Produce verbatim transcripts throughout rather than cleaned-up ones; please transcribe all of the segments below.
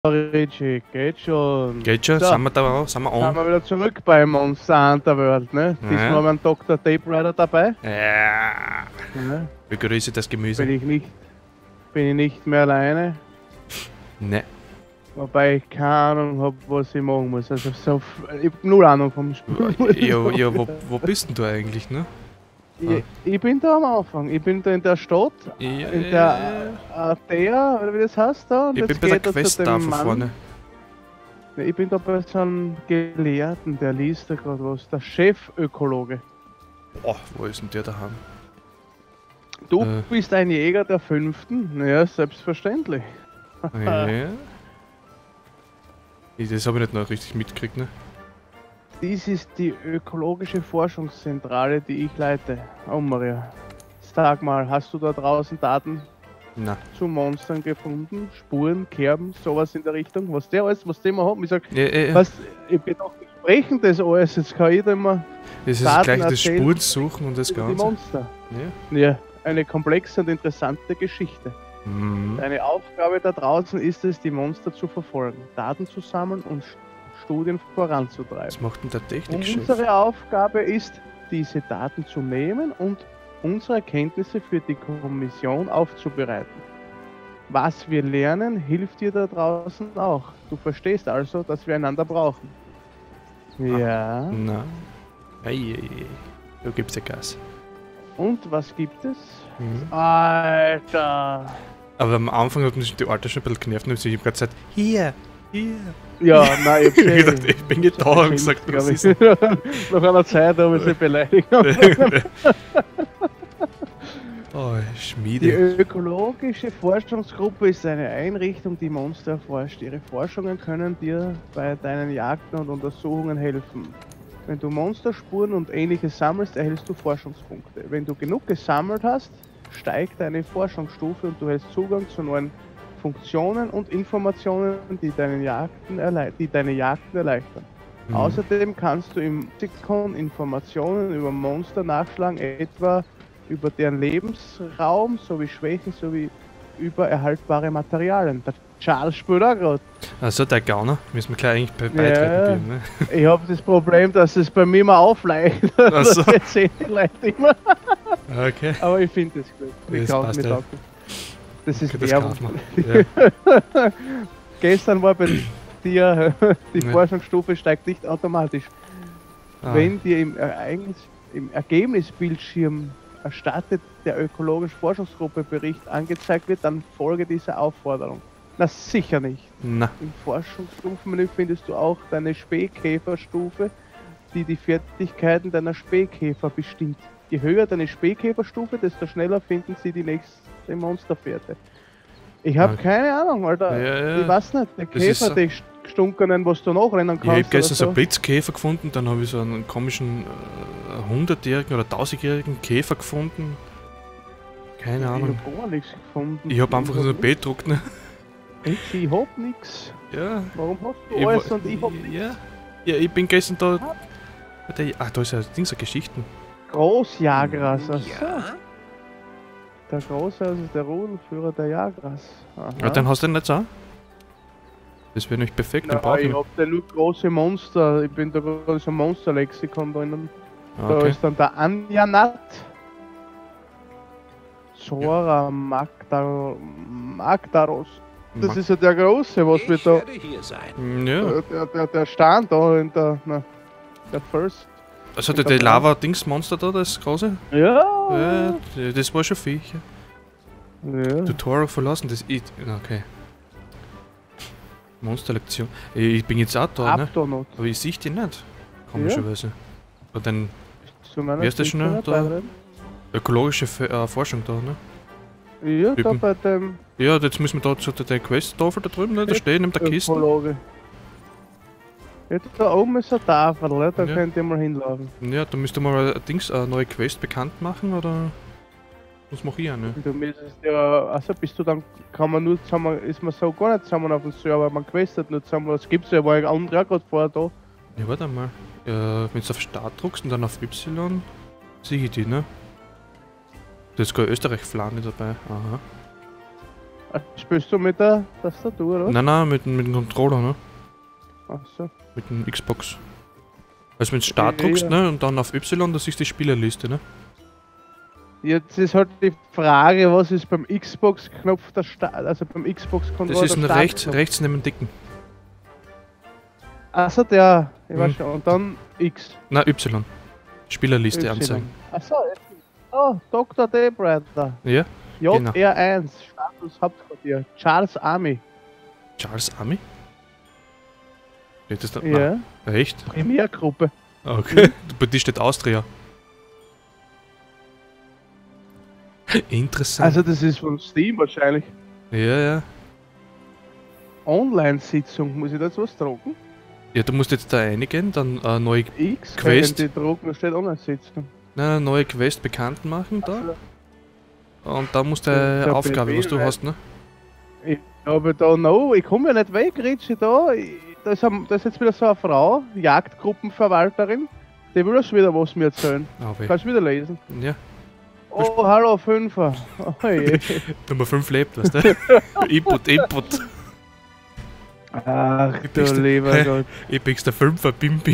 Richie, geht schon. Geht schon, So, sind wir da auch, sind wir sind on? wir wieder zurück bei Monster Hunter World, ne? Ja. Diesmal haben wir einen Doktor Tape Rider dabei. Ja. Ja. Begrüße das Gemüse. Bin ich nicht, bin ich nicht mehr alleine. Ne. Wobei ich keine Ahnung habe, was ich machen muss. Also so, f- ich hab null Ahnung vom Spiel. Ja, ja wo, wo bist denn du eigentlich, ne? Ich, ich bin da am Anfang. Ich bin da in der Stadt, Ja, in ja, der Atea, oder wie das heißt da. Und Ich bin jetzt bei der geht er zu Quest dem da von Mann. vorne. Ja, ich bin da bei so einem Gelehrten, der liest da gerade was. Der Chefökologe. Boah, wo ist denn der daheim? Du Äh. bist ein Jäger der Fünften? Naja, selbstverständlich. Ja. Ich- Das habe ich nicht noch richtig mitgekriegt, ne? Dies ist die ökologische Forschungszentrale, die ich leite. Oh Maria. Sag mal, hast du da draußen Daten Na. zu Monstern gefunden? Spuren, Kerben, sowas in der Richtung? Was der alles, was der immer hat? Ich sag, Ja, ja, ja. was, ich bin doch besprechen das alles, jetzt kann ich da immer Es ist Daten gleich das erzählen Spuren suchen und das über die Ganze. Monster. Ja. Ja, eine komplexe und interessante Geschichte. Mhm. Deine Aufgabe da draußen ist es, die Monster zu verfolgen, Daten zu sammeln und St- Studien voranzutreiben. Was macht denn der Technikchef? Unsere Aufgabe ist, diese Daten zu nehmen und unsere Erkenntnisse für die Kommission aufzubereiten. Was wir lernen, hilft dir da draußen auch. Du verstehst also, dass wir einander brauchen. Ja. Na. Ei, ei, ei. Du gibst ja Gas. Und was gibt es? Mhm. Alter! Aber am Anfang hat mich die Alte schon ein bisschen genervt und ich habe gerade gesagt, hier, hier. Ja, nein, ich Ich hab gedacht, ich bin nicht da und gesagt, was ist denn? Nach einer Zeit habe ich sie beleidigt. Oh, Die Schmiede. ökologische Forschungsgruppe ist eine Einrichtung, die Monster erforscht. Ihre Forschungen können dir bei deinen Jagden und Untersuchungen helfen. Wenn du Monsterspuren und ähnliches sammelst, erhältst du Forschungspunkte. Wenn du genug gesammelt hast, steigt deine Forschungsstufe und du hältst Zugang zu neuen Funktionen und Informationen, die, deinen Jagden erlei- die deine Jagden erleichtern. Mhm. Außerdem kannst du im Lexikon Informationen über Monster nachschlagen, etwa über deren Lebensraum sowie Schwächen sowie über erhaltbare Materialien. Der Charles spielt auch gerade. Also der Gauner, müssen wir gleich eigentlich bei Ja. beitreten bleiben, ne? Ich habe das Problem, dass es bei mir immer aufleicht. Ach so. Das jetzt sehen die Leute immer. Okay. Aber ich finde das gut. Ich Das kaufe passt mit ja. auf. Das ist Okay, das Werbung. kaufen wir. Ja. Gestern war bei dir, die Ja. Forschungsstufe steigt nicht automatisch. Ah. Wenn dir im, Ereignis, im Ergebnisbildschirm erstattet der ökologischen Forschungsgruppe Bericht angezeigt wird, dann folge dieser Aufforderung. Na sicher nicht. Na, Im Forschungsstufenmenü findest du auch deine Spähkäferstufe, die die Fertigkeiten deiner Spähkäfer bestimmt. Je höher deine Spähkäferstufe, desto schneller finden sie die nächste Monsterfährte. Ich habe Okay. keine Ahnung, Alter. Ja, ja. Ich weiß nicht, der Das ist Käfer, so- die gestunkenen, was du nachrennen ich habe kannst. gestern so oder einen Blitzkäfer gefunden, dann habe ich so einen komischen äh, hundertjährigen oder tausendjährigen Käfer gefunden. Keine Ich Ahnung. habe gar nichts gefunden. Ich habe einfach so ein hab Bett gedruckt, ne? nichts. Ich hab nichts. Ja. Warum hast du Ich alles wa- und ich hab nichts? ja. Ja, ich bin gestern da. bei der- Ach, da ist ja Ding, so Geschichten. Großjagras, ach so. Ja, Der Große, also der Rudelführer der Jagras. Aha. Ja, dann hast du den nicht so. Das wäre nicht perfekt, dann Nein, brauchen ich wir. hab da nur große Monster. Ich bin da gerade so ein Monsterlexikon drinnen. Ah, Da okay. ist dann der Anjanat. Zora Magdar Magdaros. Das Ma- ist ja der Große, was wir ich da. werde hier sein. Ja. äh, Der, der, der stand da in der. Na, der First. Also der, der Lava-Dings-Monster da, das große? Ja! Ja, d- das war schon Viech. Ja. Tutorial verlassen, das ich. Okay. Monsterlektion. Ich bin jetzt auch da, ne? Abdonut. Aber ich sehe die nicht. Komischerweise. Und dann Zu meiner Wer ist das Sicht schon nicht da? beitreten. ökologische F äh, Forschung da, ne? Ja, da Typen. bei dem Ja, jetzt müssen wir da zu der, der Quest-Tafel da drüben, ne? Da stehen neben der Kiste. Ökologe. Jetzt da oben ist eine Tafel, ne? Da Ja. könnt ihr mal hinlaufen. Ja, da müsste mal ein Dings, eine neue Quest bekannt machen, oder? Was mache ich auch, ne? Du müsstest ja, also bist du dann, kann man nur zusammen, ist man so gar nicht zusammen auf dem Server, man questet nur zusammen, das gibt's ja, war ja andere auch gerade vorher da. Ja, warte mal. Äh, wenn du auf Start druckst und dann auf Y, sehe ich die, ne? Da ist sogar Österreich-Flagge dabei. Aha. Spielst du mit der Tastatur, oder? Nein, nein, mit, dem- mit dem Controller, ne? Achso. Mit dem Xbox. Also wenn du Start Ja, drückst, ja. ne? Und dann auf Y, da siehst du die Spielerliste, ne? Jetzt ist halt die Frage, was ist beim Xbox-Knopf der Start, also beim Xbox-Controller Das ist ein der rechts, Startknopf? rechts neben dem Dicken. Achso, der, ich weiß Hm. schon, und dann X. Na, Y. Spielerliste Y. anzeigen. Achso, oh, Doktor Debreder. Ja? J R eins, Status Hauptquartier, Charles Army. Charles Army? Steht das da? Ja, Nein. Echt? Primärgruppe. Okay. Bei dir steht Austria. Interessant. Also das ist von Steam wahrscheinlich. ja, ja. Online-Sitzung, muss ich da jetzt was drucken? Ja, du musst jetzt da reingehen, dann eine neue, X, Quest. können die drucken, da steht Online-Sitzung. eine neue Quest bekannt machen da. Also, Und dann musst du Ich eine glaub, Aufgabe, ich was du will, hast, ne? ich habe da noch, ich komme ja nicht weg, Ritschi da. Ich, da, ist, am- da ist jetzt wieder so eine Frau, Jagdgruppenverwalterin, die will das wieder was mir erzählen. Ah, weh. Kannst du wieder lesen? Ja. Oh, hallo, Fünfer. Oh, je. Nummer fünf lebt, weißt du? Input, Input. Ach Ich du bin's der- lieber Gott. Ich bin's der Fünfer, Bim Bim.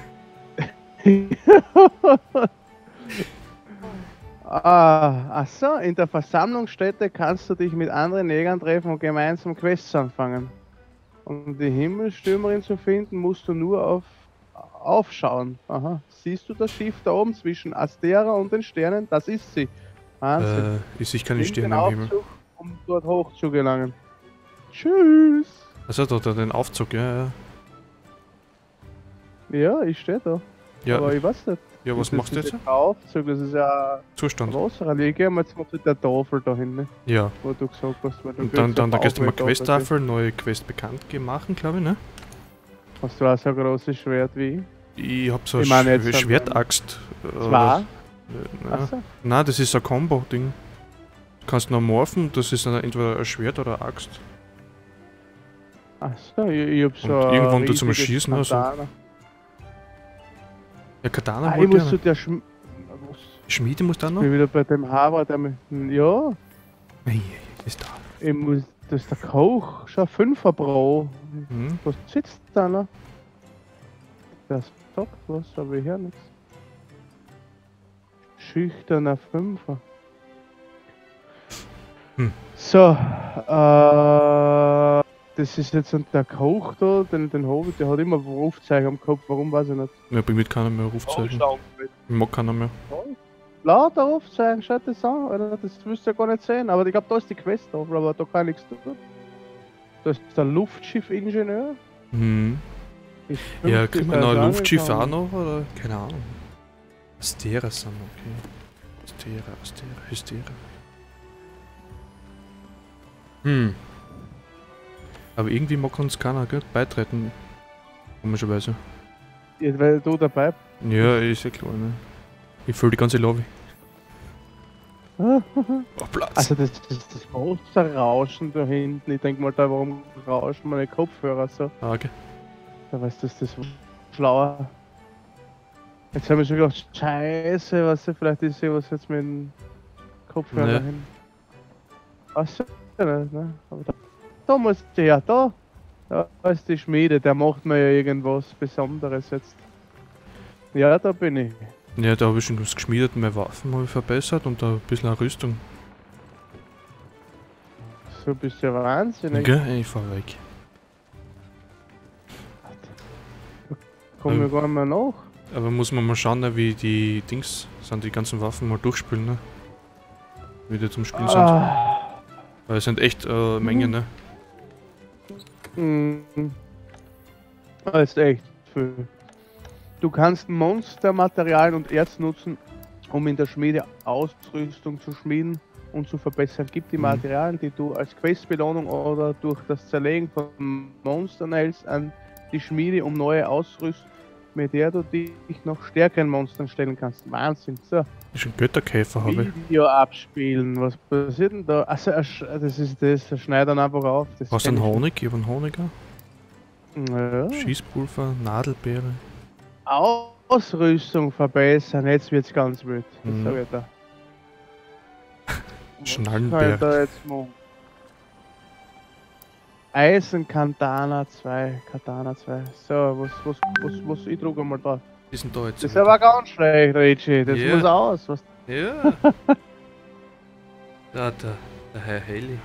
Ah, ach so, in der Versammlungsstätte kannst du dich mit anderen Jägern treffen und gemeinsam Quests anfangen. Um die Himmelsstürmerin zu finden, musst du nur auf aufschauen. Aha. Siehst du das Schiff da oben zwischen Astera und den Sternen? Das ist sie. Wahnsinn. Äh, ich sehe keine Nimm den Sterne am Himmel. Aufzug, um dort hoch zu gelangen. Tschüss. Also da, da den Aufzug, ja, ja. Ja, ich stehe da. Ja, Aber ich weiß nicht. ja was Das ist machst du jetzt? kein Aufzug, das ist ja Zustand. Wasser. Ich gehe mal jetzt mal zu der Tafel da hinten, Ja. wo du gesagt hast. Weil du Und dann, gehst dann da auf gehst du mal Aufwärts, Questtafel, neue Quest bekannt machen, glaube ich, ne? Hast du auch so ein großes Schwert wie ich? Ich hab so eine Ich meine jetzt Sch dann- Schwertaxt. äh, Zwei? äh, na. Achso. Nein, das ist ein Combo-Ding. Du kannst noch morphen, das ist eine, entweder ein Schwert oder eine Axt. Achso, ich, ich hab so. Und ein irgendwann tut's mal riesiges schießen oder so. Katana. Ja, Katana Ah, ich wollte muss ich zu ja. der Schm Was? Schmiede muss da Ich noch? bin wieder bei dem Harvard, der mich. Ja, Ei, ist da. ich muss. Das ist der Koch, schon Fünfer Pro. Hm? Was sitzt da noch? Der sagt was, aber ich höre nichts. Schüchterner Fünfer. Hm. So, äh, das ist jetzt der Koch da, den, den Hobbit, der hat immer ein Rufzeichen am Kopf, warum weiß ich nicht. Ja, bei mir hat keiner mehr Rufzeichen. Ich mag keiner mehr. Lauter Rufzeichen, schaut das an, Alter, das wirst du ja gar nicht sehen, aber ich glaube, da ist die Quest drauf, aber da kann ich nichts tun. Da ist der Luftschiffingenieur. Hm. Ist Ja, fünfzig kriegt man noch ein Personen Luftschiff auch gekommen. noch, oder? Keine Ahnung. Astera sind okay. Astera, Astera, Hystera. Hm. Aber irgendwie mag uns keiner, gell? Beitreten. Komischerweise. Ja, weil du dabei Ja, ist ja klar, ne? Ich fühle die ganze Lobby. bist. Oh, Platz. Also das ist das große Rauschen da hinten. Ich denke mal da, warum rauschen meine Kopfhörer so? Ah, okay. Da weißt du, das ist schlauer. Jetzt habe ich schon gedacht, scheiße, was vielleicht ist hier was jetzt mit dem Kopfhörer Nee. hin. Weißt du nicht, ne? Aber da, da muss der, da. Da ist die Schmiede, der macht mir ja irgendwas Besonderes jetzt. Ja, da bin ich. Ja, da habe ich schon was geschmiedet, meine Waffen habe ich verbessert und da ein bisschen eine Rüstung. So bist du ja wahnsinnig. Gell, ich fahr weg. Komm mir gar nicht mehr nach. Aber muss man mal schauen, ne, wie die Dings sind, die ganzen Waffen mal durchspielen, ne? Wie die zum Spielen sind. Ah. Weil es sind echt äh, Mengen, ne? Mhm. Das ist echt viel. Du kannst Monstermaterialien und Erz nutzen, um in der Schmiede Ausrüstung zu schmieden und zu verbessern. Gib die Mhm. Materialien, die du als Questbelohnung oder durch das Zerlegen von Monstern erhältst, an die Schmiede, um neue Ausrüstung, mit der du dich noch stärkeren Monstern stellen kannst. Wahnsinn. So, Das ist ein Götterkäfer, habe ich. Video abspielen. Was passiert denn da? Also, er sch- das ist das, er schneidet einfach auf. Das Hast du kenn einen ich Honig? Ich habe einen Honig auch. nicht. Ja. Schießpulver, Nadelbeere. Ausrüstung verbessern, jetzt wird's ganz wild. Das Mhm. sag ich da. Was Schnallenberg. kann ich da jetzt machen? Eisen Katana zwei. Katana zwei. So, was, was, was, was, ich drücke mal da. Die sind da jetzt. Das ist aber ganz schlecht, Richie. Das Ja. muss aus. Was? Ja. Da, der, der Herr Heli.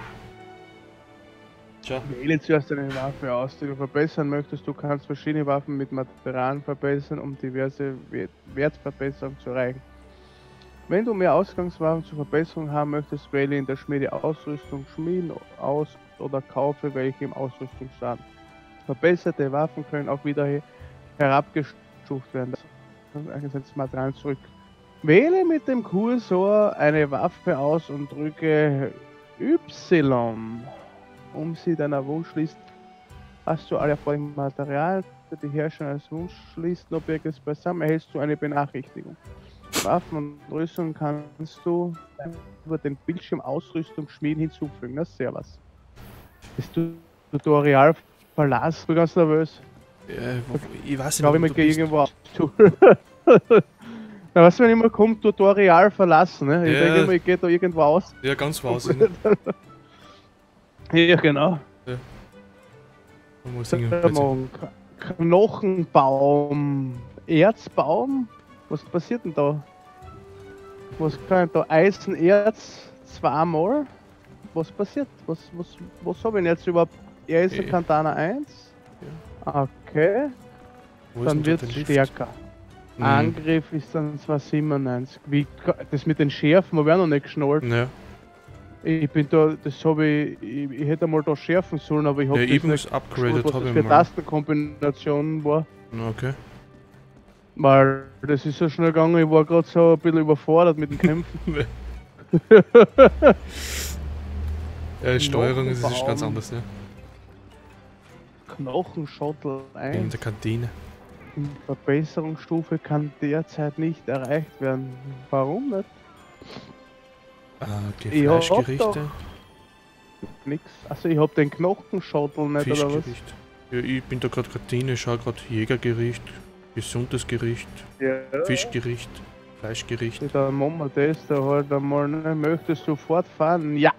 Tja. Wähle zuerst eine Waffe aus, die du verbessern möchtest. Du kannst verschiedene Waffen mit Materialien verbessern, um diverse Wertverbesserungen zu erreichen. Wenn du mehr Ausgangswaffen zur Verbesserung haben möchtest, wähle in der Schmiede Ausrüstung schmieden aus oder kaufe welche im Ausrüstungsladen. Verbesserte Waffen können auch wieder herabgestuft werden. Eingesetzte Materialien zurück. Wähle mit dem Kursor eine Waffe aus und drücke Y. Um sie deiner Wunschliste hast du alle erforderlichen Materialien für die Herstellung eines Wunschlistenobjektes beisammen, erhältst du eine Benachrichtigung. Waffen und Rüstung kannst du über den Bildschirm Ausrüstung schmieden hinzufügen. Das ist sehr was. Das Tutorial verlassen, ich bin ganz nervös. Ja, wo, ich weiß Ich glaube, ich nicht, mir gehe irgendwo auf. Na, was, wenn ich mal kommt, Tutorial verlassen, ne? Ich Ja. denke immer, ich gehe da irgendwo aus. ja, ganz was. Ja, genau. Man muss irgendwie Knochenbaum, Erzbaum? Was passiert denn da? Was kann da? Eisenerz zweimal? Was passiert? Was, was, was habe ich denn jetzt überhaupt? Er ist ein Eh. Katana eins. Okay, Wo ist dann denn wird da es der Lift? stärker. Mhm. Angriff ist dann zwar siebenundneunzig. Wie, das mit den Schärfen habe ich auch noch nicht geschnallt. Ja, Ich bin da, das habe ich, ich, ich hätte mal da schärfen sollen, aber ich habe ja das eben nicht ist upgraded, geschnallt, was habe das ich für mal. Tastenkombination war. Okay. Weil das ist so schnell gegangen, ich war gerade so ein bisschen überfordert mit den Kämpfen. Ja, die Steuerung ist, ist ganz Knochenbaum. anders, ja. Knochenschottel In eins. der Kantine. Die Verbesserungsstufe kann derzeit nicht erreicht werden. Warum nicht? Äh, Ich hab Fleischgerichte, Nix. Also ich hab den Knochenschottel nicht oder was? Fischgericht. Ja, ich bin da gerade Kantine, schau gerade Jägergericht, gesundes Gericht, Ja. Fischgericht, Fleischgericht. Dann machen wir das da halt einmal. Ne? Möchtest du fortfahren? Ja.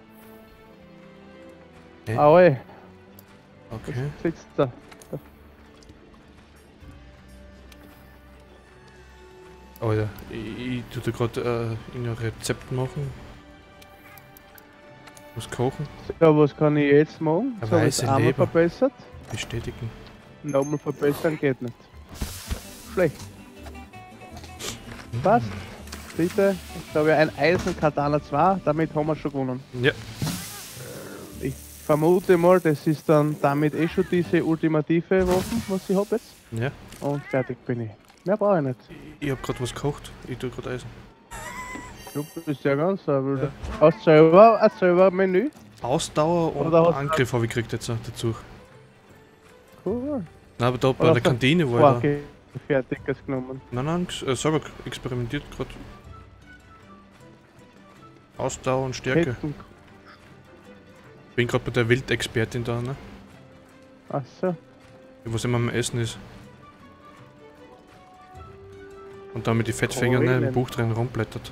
Hä? Aue, Okay. sitzt da. Alter, ich, ich tu da gerade äh, in ein Rezept machen. Was kochen, So, was kann ich jetzt machen? Eine So, ist weiße einmal Leber. verbessert. bestätigen. Nochmal verbessern geht nicht. Schlecht. Was? Bitte? Jetzt habe ich ein Eisen-Katana zwei, damit haben wir schon gewonnen. Ja, Ich vermute mal, das ist dann damit eh schon diese ultimative Waffe, was ich habe jetzt. ja. Und fertig bin ich. Mehr brauche ich nicht. Ich hab gerade was gekocht. Ich tu gerade Eisen. Du bist ja ganz ein wilder. Hast du selber ein selber Menü? Ausdauer und Oder hast du- Angriff habe ich gekriegt jetzt noch dazu. Cool. Nein, aber da bei Oder der hast du Kantine war ich da. Vorgefertigtes genommen. Nein, nein, ges- äh, selber experimentiert gerade. Ausdauer und Stärke. Ketten. Bin gerade bei der Wildexpertin da, ne? Achso. Was immer am Essen ist. Und dann mit die Fettfinger ne, im Keulen. Buch drin rumblättert.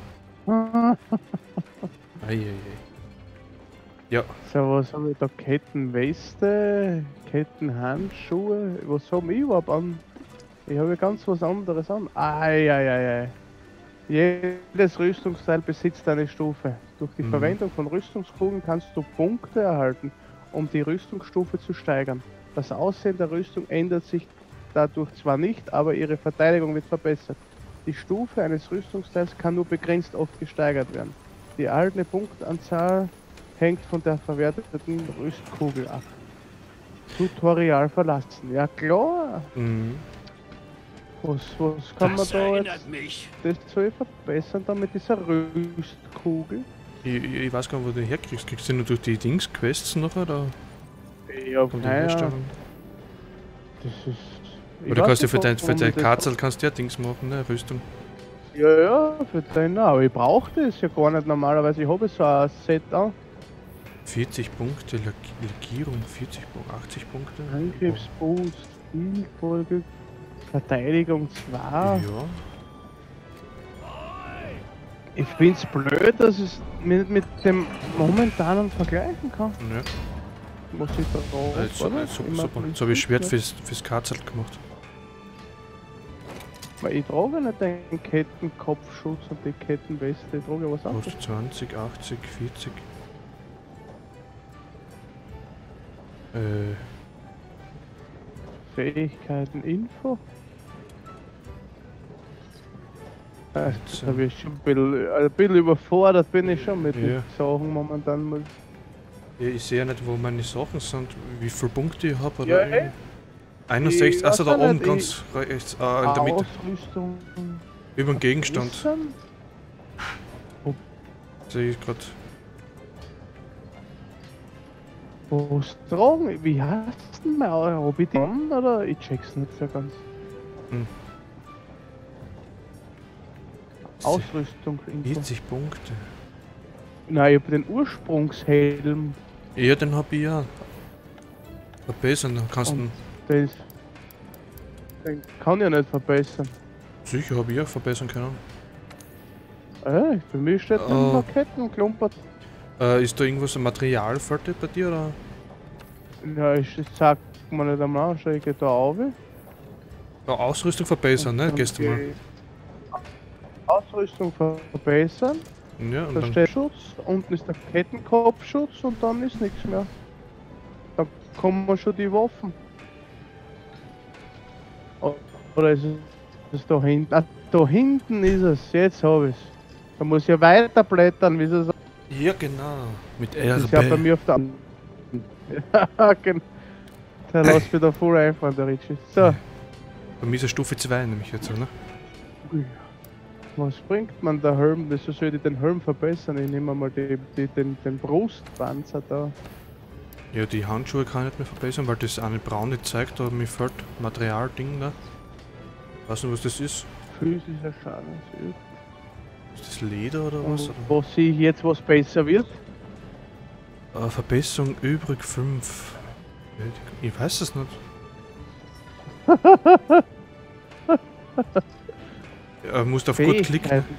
Eieiei. Ja, So, was habe ich da? Kettenweste, Kettenhandschuhe. Was habe ich überhaupt an? Ich habe ja ganz was anderes an. Eieiei. Jedes Rüstungsteil besitzt eine Stufe. Durch die Mhm. Verwendung von Rüstungskugeln kannst du Punkte erhalten, um die Rüstungsstufe zu steigern. Das Aussehen der Rüstung ändert sich dadurch zwar nicht, aber ihre Verteidigung wird verbessert. Die Stufe eines Rüstungsteils kann nur begrenzt oft gesteigert werden. Die erhaltene Punktanzahl hängt von der verwerteten Rüstkugel ab. Tutorial verlassen. Ja klar. mhm. Was, was kann Das man da erinnert jetzt mich. das soll ich verbessern dann mit dieser Rüstkugel? Ich, ich, ich weiß gar nicht, wo du herkriegst. Kriegst du nur durch die Dings-Quests noch oder? Ja, Von den keine Ahnung. Herstellern? Das ist. ich Oder weiß kannst du nicht, für dein, für warum dein ich das- Katzel kannst du ja Dings machen, ne? Rüstung. Ja, ja, für den auch. Aber ich brauche das ja gar nicht normalerweise. Ich habe so ein Set an. vierzig Punkte, Lack Lackierung, vierzig Punkte, achtzig Punkte. Angriffsboost, Spielfolge, Verteidigung zwei. Ja. Ich find's blöd, dass ich es mit, mit dem momentanen vergleichen kann. Ja. Was ich da drauf, Äh, so, oder? äh, super, Immer super. mit Jetzt habe ich Schwert Schwert. fürs, fürs Katzel gemacht. Weil ich trage nicht den Kettenkopfschutz und die Kettenweste, ich trage was anderes. Kostet zwanzig, achtzig, vierzig. Äh, Fähigkeiten, Info. Äh, Jetzt, da bin ich schon ein bisschen, ein bisschen überfordert, bin ich schon mit Ja. den Sachen momentan. Mal. ja, ich sehe ja nicht, wo meine Sachen sind, wie viele Punkte ich habe. Ja, Oder ey. einundsechzig, Ich also da weiß ja oben nicht, ganz rechts, äh, in der Mitte. Ausrüstung. Über dem Gegenstand. Wissen? Sehe ich gerade. Was tragen? Wie heißt denn mein Auto? Hab ich die an, oder? Ich check's nicht so ganz. Hm. Ausrüstung. vierzig Punkte. Nein, ich hab den Ursprungshelm. Ja, den hab ich ja. Verbessern, dann kannst du. Und den, ist- den kann ich ja nicht verbessern. Sicher, habe ich auch verbessern können. Äh, für mich steht Oh. ein Marketten klumpert. Äh, ist da irgendwas ein Material fertig bei dir oder? Ja, ich ich sag mir nicht einmal, schau ich geh da auf. Ja, Ausrüstung verbessern, ne? Dann Gestern mal. geh ich Ausrüstung verbessern. Ja, und Da dann. steht Schutz, unten ist der Kettenkopfschutz und dann ist nichts mehr. Da kommen wir schon die Waffen. O- Oder ist es da hinten? Ah, da hinten ist es, jetzt habe ich es. Da muss ich ja weiter blättern, wie sie sagen. Ja, genau. Mit Das R ist ja bei B. mir auf der anderen. Ja, genau. Der lässt wieder voll einfahren, der Ritchie. So, Bei mir ist es Stufe zwei nämlich jetzt, oder? was bringt man der Helm? Wieso soll ich den Helm verbessern? Ich nehme mal die, die, den, den Brustpanzer da. Ja, die Handschuhe kann ich nicht mehr verbessern, weil das eine braun nicht zeigt, aber mir fehlt Material-Ding, ne? Weißt du, was das ist? Physischer Schaden. Ist das Leder oder was? Und wo sehe ich jetzt, was besser wird? Oder? Äh, Verbesserung übrig fünf. Ich weiß es nicht. Ja, musst auf gut klicken. Fähigkeiten.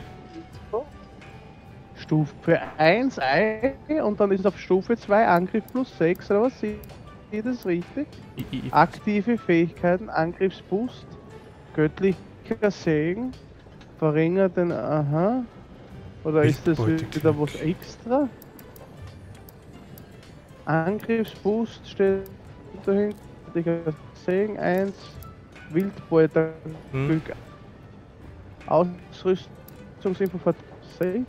Stufe eins ein und dann ist auf Stufe zwei Angriff plus sechs, oder was? Sehe ich das richtig? Ich, ich, Aktive Fähigkeiten, Angriffsboost, göttlicher Segen, verringert den, aha. Oder ist das Wildbeute wieder was Klick. extra? Angriffsboost steht dahinter, göttlicher Segen eins, Wildbeute hm? Glück, Ausrüstungsinfo für sechs.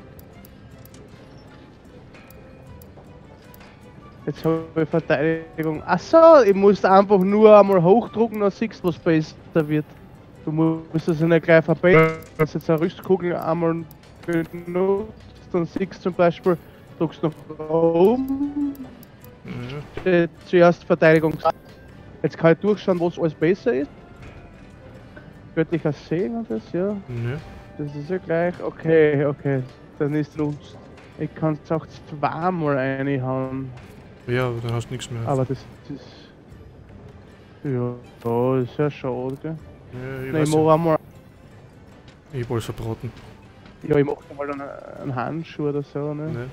Jetzt habe ich Verteidigung. Achso, ich muss einfach nur einmal hochdrucken, dann siehst du, was besser wird. Du musst es nicht gleich verbessern. Wenn du jetzt eine Rüstkugel einmal benutzt, dann siehst du zum Beispiel, drückst nach oben, Ja. steht zuerst Verteidigung. Jetzt kann ich durchschauen, was alles besser ist. Göttlicher Segen und das, ja. Ja. Das ist ja gleich. Okay, okay. Dann ist Lust. Ich kann es auch zweimal reinhauen. Ja, aber dann hast du nichts mehr. Aber das ist. Ja, das ist ja schade, gell? ja, ich Nein, weiß ich ja. mach einmal. Ich hab alles verbraten. Ja, ich mach mal einen, einen Handschuh oder so, ne? Ne?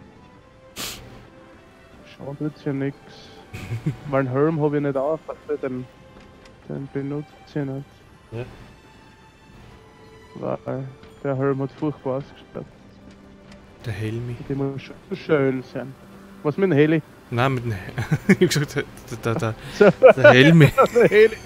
Schaut jetzt ja nix. Weil einen Helm habe ich nicht auf, also den, den benutze ich nicht. Ja. Weil der Helm hat furchtbar ausgeschaut. Der Helmi. Der muss schon schön sein. Was mit dem Heli? Nein, mit dem He Ich hab gesagt, der, der, der, So, der Helmi. der Heli.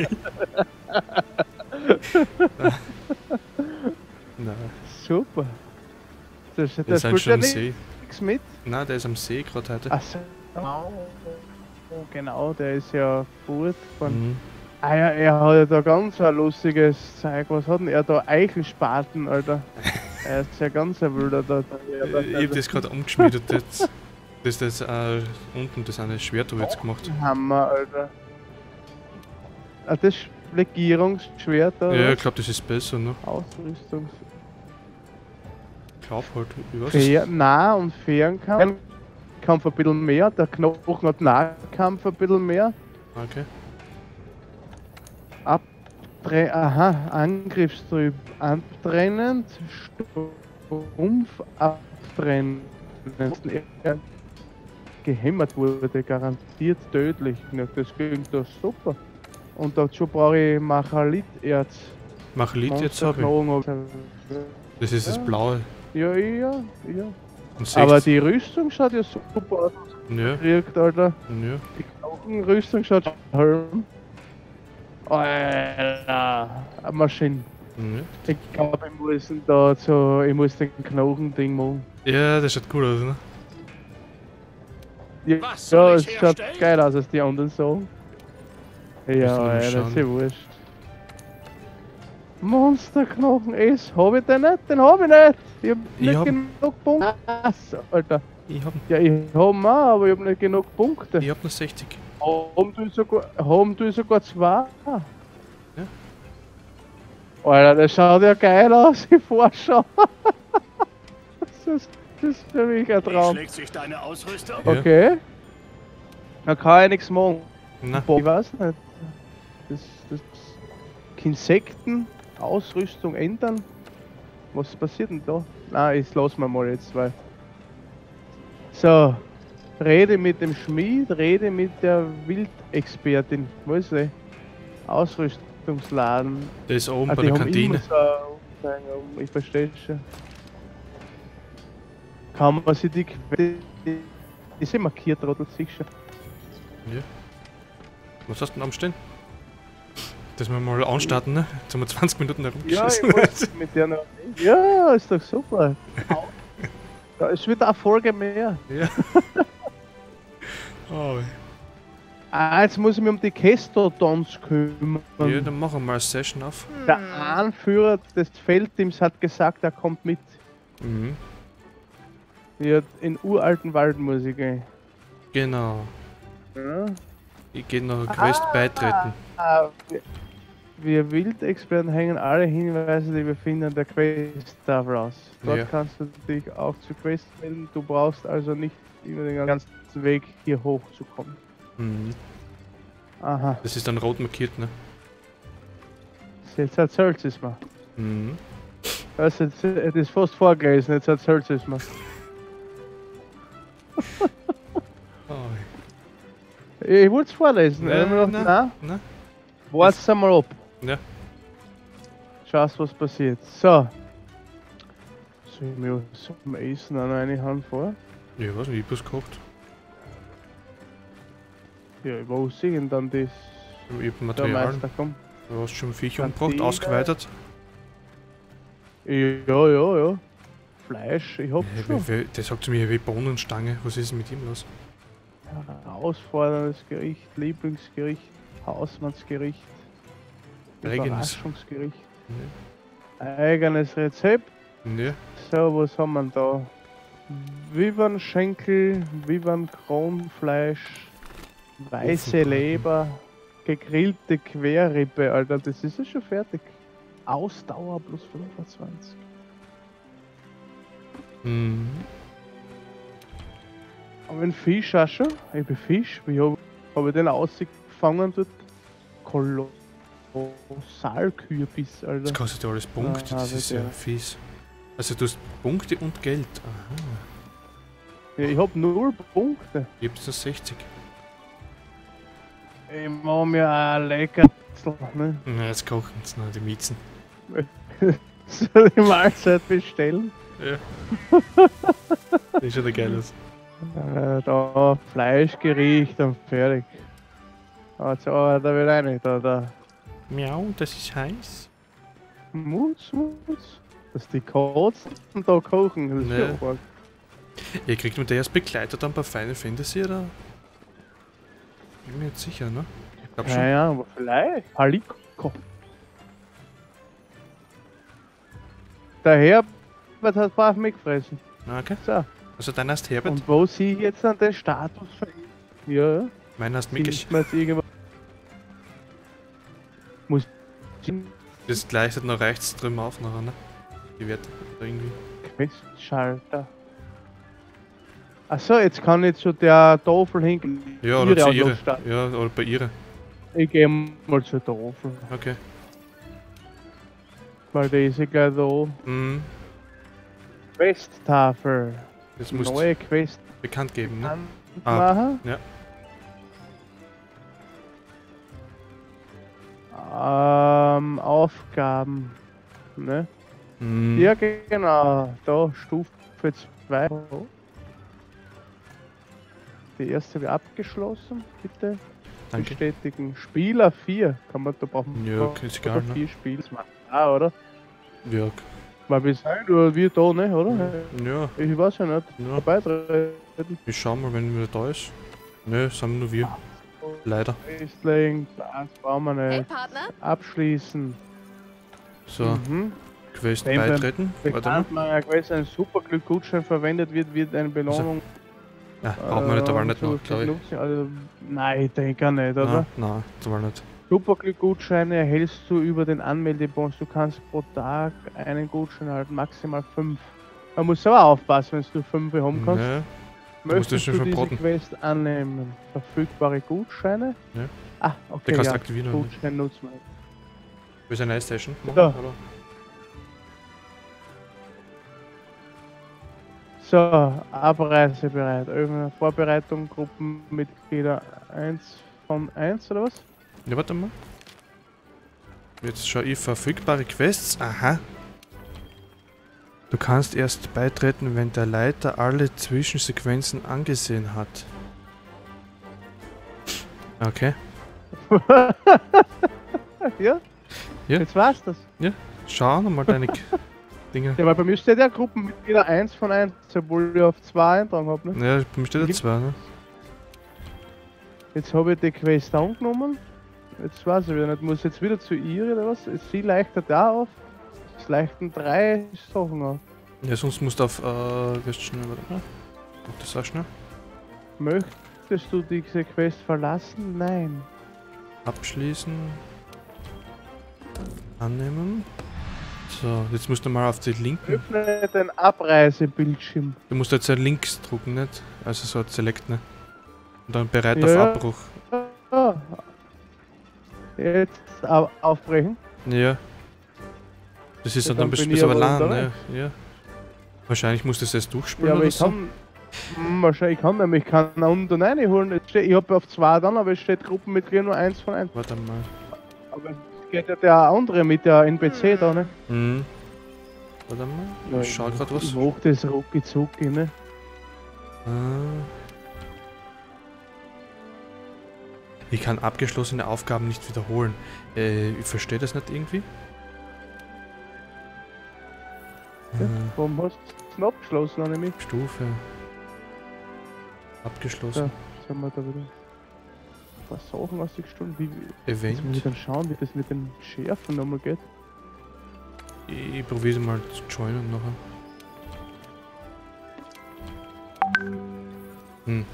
Nein, Super. Das, das, der ist spielt schon ja am See. nichts mit. Nein, der ist am See gerade heute. Achso. Oh, genau, der ist ja gut von. Mhm. Ah ja, er hat ja da ganz ein lustiges Zeug. Was hat denn er da? Eichelspaten, Alter. Er ist ja ganz ein wilder da. da Ich hab das gerade umgeschmiedet jetzt. Das ist das äh, unten, das eine Schwert habe ich jetzt gemacht. Hammer, Alter. Ah, das Legierungsschwert da. Ja, ich glaube, das ist besser, ne? Ausrüstung. Ich glaub halt, ich weiß es. Fair, nah und Fernkampf. Kampf ein bisschen mehr. Der Knochen hat Nahkampf ein bisschen mehr. Okay. Abtre Aha, Angriffstrüb abtrennend. Stumpf abtrennend. gehämmert wurde, garantiert tödlich. Ja, das klingt doch super. Und dazu brauche ich Machaliterz. Machaliterz habe ich. Monsterknochen. Das ist das Ja. blaue. Ja, ja, ja. Und Aber sechzig. die Rüstung schaut ja super aus. Ja, Kriegt, Alter. ja. Die Knochenrüstung schaut Helm. Alter, eine Maschine. Ja. Ich glaube, ich muss da so, ich muss den Knochending machen. Ja, das schaut gut aus, ne? Ja, Was ja soll es ich schaut herstellen? geil aus als die anderen sagen. Müssen wir Ja, mal Alter, das schauen. ist ja wurscht. Monsterknochen S, hab ich den nicht? Den hab ich nicht! Ich hab Ich nicht hab- genug Punkte. Was, Alter. Ich hab, Ja, ich hab ihn auch, aber ich hab nicht genug Punkte. ich hab nur sechzig. Haben du sogar, haben du sogar zwei? Ja. Alter, das schaut ja geil aus, die Vorschau. das, ist, das ist für mich ein Wie Traum. schlägt sich deine Ausrüstung? Ja. Okay. Da kann ich nichts machen. Na, Boah, ich weiß nicht. Das, das Insekten, Ausrüstung ändern. Was passiert denn da? Nein, ich lass mal mal jetzt, weil. So. Rede mit dem Schmied, rede mit der Wildexpertin. Wo ist sie? Ausrüstungsladen. der ist oben Ah, bei die der haben Kantine. immer so ein Umzeigen oben, ich verstehe schon. Kann man sich die Quelle. Ist sie markiert, Rodel, sicher. Ja. Was hast du denn am Stehen? Dass wir mal anstarten, ne? Jetzt haben wir zwanzig Minuten Ja, ich herumgeschissen. wollte mit der noch. Ja, ist doch super. Da ist wieder eine Folge mehr. Ja. Oh, Ah, jetzt muss ich mich um die Kestodons kümmern. ja, dann machen wir mal eine Session auf. Der Anführer des Feldteams hat gesagt, er kommt mit. Mhm. Ja, in uralten Wald muss ich gehen. Genau. Ja. Ich gehe noch eine Quest beitreten. Ah, wir, wir Wildexperten hängen alle Hinweise, die wir finden, an der Quest-Tafel aus. Dort Ja. kannst du dich auch zur Quest melden. Du brauchst also nicht über den ganzen Weg hier hochzukommen. Mhm. Aha, Das ist dann rot markiert, ne? jetzt erzählt es mir. Mhm. Das ist, das ist fast vorgelesen, jetzt erzählt es mir. Oh. Ich wollte es vorlesen, Nein, ich hab mir gedacht, nein. nein, Na? wart's einmal ab. Ja. Schaust, was passiert. So. Soll ich mir zum Essen an eine Hand vor? Ja, was? Ich hab was gekocht. Ja, wo sehen dann das? Ich hab Der Material. Meister kommt. Du hast schon Viecher Kantine. umgebracht, ausgeweitet. Ja, ja, ja. Fleisch, ich hab Ja, schon. wie, wie, der sagt zu mir wie Bohnenstange. Was ist mit ihm los? Herausforderndes Gericht, Lieblingsgericht, Hausmannsgericht, Eigenes. Überraschungsgericht, Ja. eigenes Rezept. Ja. So, was haben wir da? Wivernschenkel, Vivernkronfleisch, weiße Ofenbraten. Leber, gegrillte Querrippe, Alter, das ist ja schon fertig. Ausdauer plus fünfundzwanzig. Mhm. Aber ein Fisch auch schon? Ich bin Fisch, wie hab, hab ich den ausgefangen dort? Kolossalkürbis, Alter. Jetzt kostet ja alles Punkte, Ah, das ist ja bitte. fies. Also du hast Punkte und Geld. Aha. Ja, ich hab null Punkte. Ich hab's nur sechzig. Ich mach mir ein lecker ne? Na, jetzt kochen jetzt noch die Miezen. Soll ich Mahlzeit bestellen? Ja. Das schaut ja geil aus. Äh, da Fleischgericht und fertig. Also, da will ich nicht, da, da. Miau, das ist heiß. Muss, muss. Dass die Katzen da kochen, das ist Nee. ja arg. Ihr kriegt man der erst Begleiter dann bei Final Fantasy oder? Bin mir jetzt sicher, ne? Ich glaub schon. Ja, ja, aber vielleicht. Haliko. Der Herbert hat brav mitgefressen. Ah, okay. So. Also dein heißt Herbert, Und wo sehe ich jetzt an den Status von ihm? Ja, mein heißt Mikisch. findet man jetzt irgendwas. Muss Das gleicht noch rechts drüben auf nachher, ne? Die Werte oder irgendwie. Questschalter. Achso, jetzt kann ich zu der Tafel hinten. Ja, oder zu ihre. Auslösstadt. Ja, oder bei ihre. Ich gehe mal zur Tafel. Okay. Weil die ist ja gleich da. Mhm. Questtafel. Jetzt musst du Neue Quest. bekannt geben, ne? Ah, machen. ja. Ähm, Aufgaben. Ne? Hm, Ja, genau. Da, Stufe zwei. Die erste wird abgeschlossen, bitte. danke. Bestätigen. Spieler vier. Kann man da brauchen Ja, okay, ist egal, oder ne? vier Spiele. Ah, oder? Ja, Weil wir sind oder wir da, ne? Oder? ja, Ich weiß ja nicht. ja. Vorbeitreten. Ich schau mal, wenn wieder da ist. Ne, sind nur wir. Leider. Wrestling, das brauchen wir Hey nicht. Partner, Abschließen. So, Mhm. Quest Wenn beim beitreten. Warte mal. Bekannt man Quest ein Superglück-Gutschein verwendet wird, wird eine Belohnung. Ja, braucht man nicht, aber äh, nicht noch, glaube ich. nutzen. Also, nein, ich denke auch nicht, oder? Nein, nein, das war nicht. Superglück-Gutscheine erhältst du über den Anmeldebonus. Du kannst pro Tag einen Gutschein halten, maximal fünf. Man muss aber aufpassen, wenn du fünf haben kannst. Ne, du musst das Möchtest schon du diese verbraten. Quest annehmen? Verfügbare Gutscheine? Ja. Ah, Den okay, kannst ja. du aktivieren. oder nicht? Gutschein nutzen wir. Willst du eine neue Session machen? Ja. Oder? So, abreisebereit. Öffnen, Vorbereitung, Gruppenmitglieder eins von eins oder was? Ja, warte mal. Jetzt schau ich verfügbare Quests. Aha. Du kannst erst beitreten, wenn der Leiter alle Zwischensequenzen angesehen hat. Okay. Ja? Ja. Jetzt war's das. Schau nochmal deine K- Dinge. Ja, weil bei mir steht ja Gruppenmitglieder eins von eins, obwohl ich auf zwei eintragen habe. Ne? Ja, bei mir steht da zwei, ne? Jetzt habe ich die Quest angenommen. Jetzt weiß ich wieder nicht, muss ich jetzt wieder zu ihr oder was? Sie leichtet da auf. Es leichten drei Sachen auf. Ja, sonst musst du auf, äh, wirst schnell, warte mal. Mach das auch schnell. Möchtest du diese Quest verlassen? Nein. Abschließen. Annehmen. So, jetzt musst du mal auf die linken. Öffne den Abreisebildschirm. Du musst jetzt ja links drucken, nicht? Also so Select, ne? Und dann bereit Ja, auf ja. Abbruch. Ah. Jetzt au- aufbrechen. Ja. Das ist Ja, dann, dann dann bist bin du ich aber aber lang, dabei. ne? Ja. Wahrscheinlich musst du es erst Ja, durchspielen aber oder ich so. kann. Hm, wahrscheinlich kann nämlich ich kann unten und reinholen. Jetzt steht, ich habe auf zwei dann, aber es steht Gruppenmitglieder nur eins von eins. Warte mal. Aber es geht ja der andere mit der N P C da, ne? Mhm. Warte mal. Ich schau grad was. Ich mach das rucki zucki, ne? Ah. Ich kann abgeschlossene Aufgaben nicht wiederholen. Äh, ich verstehe das nicht irgendwie. Ja, Äh, warum hast du es denn abgeschlossen, noch nämlich? Stufe. Abgeschlossen. Jetzt haben wir da wieder ein paar Sachen ausgestohlen. Wie, jetzt muss ich Event. dann schauen, wie das mit den Schärfen nochmal geht. Ich, ich probiere mal zu joinen nachher. Hm.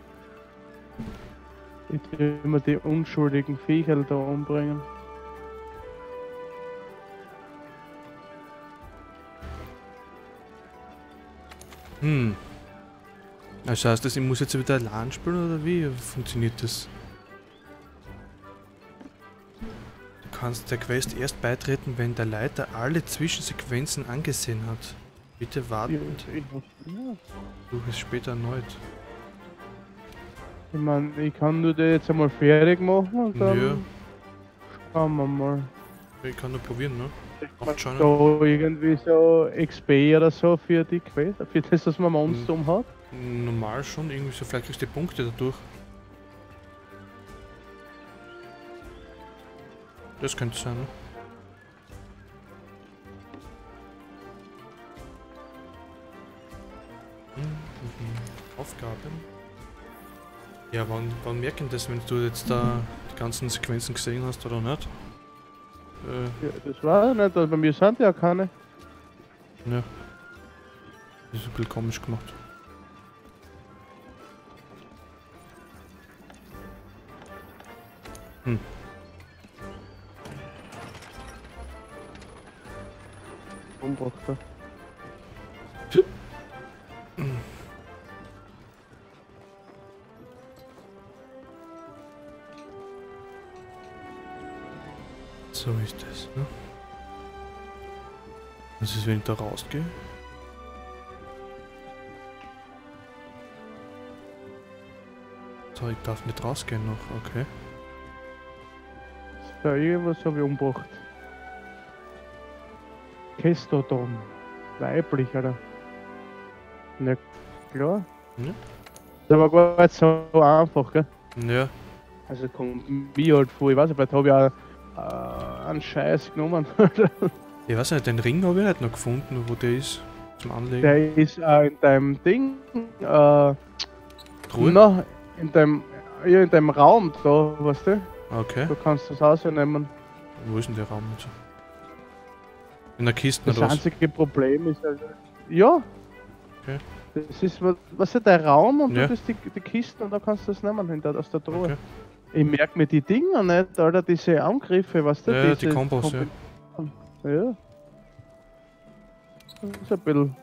Ich will immer die unschuldigen Viecher da umbringen. Hm. Also heißt das, ich muss jetzt wieder allein spielen oder wie funktioniert das? Du kannst der Quest erst beitreten, wenn der Leiter alle Zwischensequenzen angesehen hat. Bitte warten und Ich, ich, ja. suche es später erneut. Ich mein, ich kann nur die jetzt einmal fertig machen und dann Ja. schauen wir mal. Ich kann nur probieren, ne? Macht schon. Da irgendwie so X P oder so für die Quest, für das, dass man Monster Hm. umhat. Normal schon, irgendwie so, vielleicht kriegst du die Punkte dadurch. Das könnte sein, ne? Hm, mhm. Aufgaben. Ja, wann, wann merken das, wenn du jetzt da die ganzen Sequenzen gesehen hast oder nicht? Äh, Ja, das war ja nicht, also bei mir sind ja keine. ja. Das ist ein bisschen komisch gemacht. Hm. Umbrachter. So ist das, ne? Was ist, wenn ich da rausgehe? So, ich darf nicht rausgehen noch, okay. So, irgendwas habe ich umgebracht. Kestodon. Weiblich, oder? Na klar. Ja. Das war gar nicht so einfach, gell? Ja, Also kommt mir halt vor, ich weiß nicht, vielleicht habe ich auch äh, einen Scheiß genommen. ich weiß nicht, den Ring habe ich nicht noch gefunden, wo der ist zum Anlegen. Der ist äh, in deinem Ding, äh, Truhe? na, in deinem, ja, in deinem Raum da, weißt du? Okay. Du kannst das rausnehmen. Wo ist denn der Raum jetzt? In der Kiste Das oder was? einzige Problem ist also, ja. Okay. Das ist, was weißt du, der Raum und Ja. du bist die, die Kisten und da kannst du das nehmen hinter, aus der Truhe. Okay. Ich merke mir die Dinger nicht, Alter, diese Angriffe, weißt du? Ja, diese die Kombos, ja. Kombin- Ja. Das ist ein bisschen.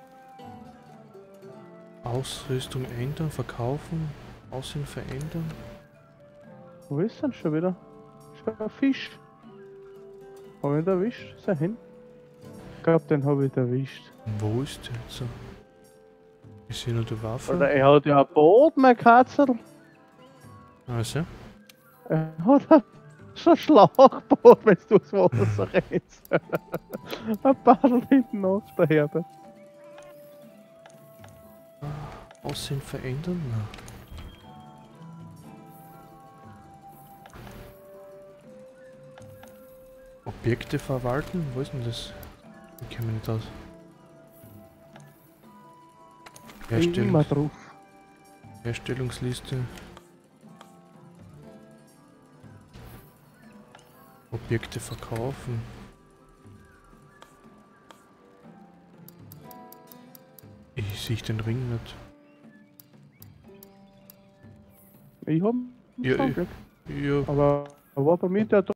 Ausrüstung ändern, verkaufen, Aussehen verändern. Wo ist denn schon wieder? Schon ein Fisch. Hab ich ihn erwischt? Ist er hin? Ich glaube, den habe ich erwischt. Wo ist der jetzt? Ich sehe nur die Waffe. Oder er hat ja ein Boot, mein Katzel. Also, Er hat ein, so ein Schlauchboot, wenn du das Wasser rennst. Ein Paddel hinten auf der Herde. Aussehen verändern? Na. Objekte verwalten? Wo ist denn das? Ich kenne mich nicht aus. Immer Herstellung, drauf. Herstellungsliste. Objekte verkaufen. Ich sehe den Ring nicht. Ich hab Ja, ja, ich- Ja, aber er war bei mir der